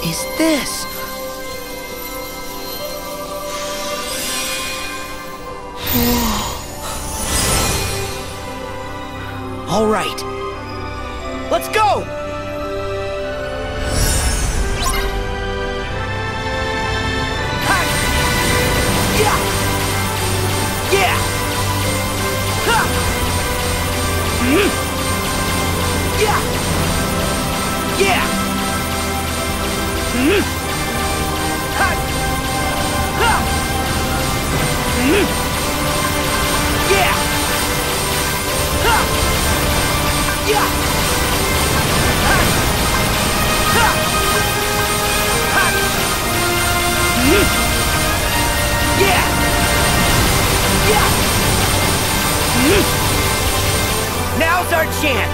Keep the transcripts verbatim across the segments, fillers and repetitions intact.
is this? All right. Let's go! Ha! Yeah! Yeah! Ha! Mm. Yeah! Yeah! Mm. Ha! Ha! Mm. Yeah! Ha! Yeah! Ha! Ha! Ha! Mm. Yeah! Yeah! Mm. Now's our chance!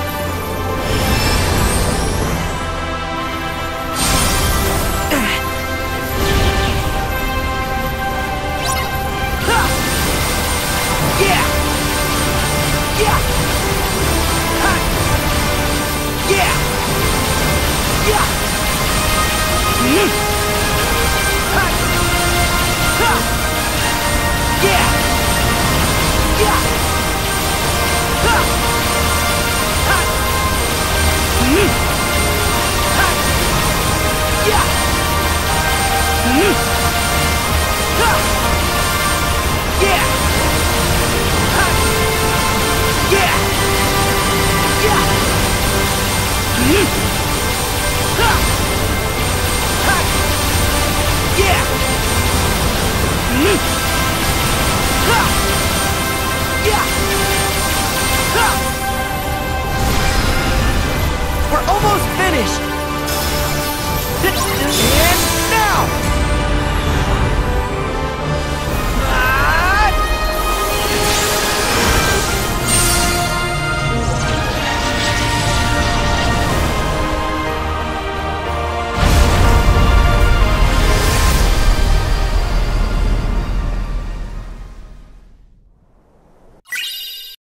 Yeah! Yeah! Ha! Yeah! Yeah! Mm.